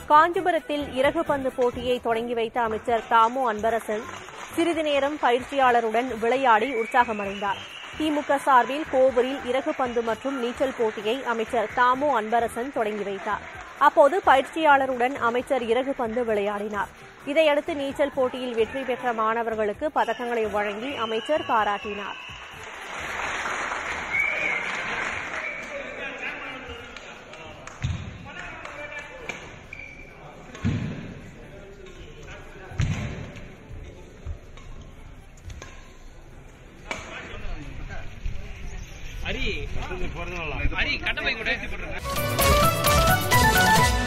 காஞ்சிபுரத்தில் இறகு பந்து போட்டியை தொடங்கி வைத்த அமைச்சர் தாமு அன்பரசன் சிறிது நேரம் பயிற்சியாளருடன் விளையாடி உற்சாகமடைந்தார். திமுக சார்பில் கோவூரில் இறகு பந்து மற்றும் நீச்சல் போட்டியை அமைச்சர் தாமு அன்பரசன் தொடங்கி வைத்தார். அப்போது பயிற்சியாளருடன் அமைச்சர் இறகு பந்து விளையாடினார். இதையடுத்து நீச்சல் போட்டியில் வெற்றி பெற்ற மாணவர்களுக்கு பதக்கங்களை வழங்கி அமைச்சர் பாராட்டினார். அரி கட்டப்பை கூட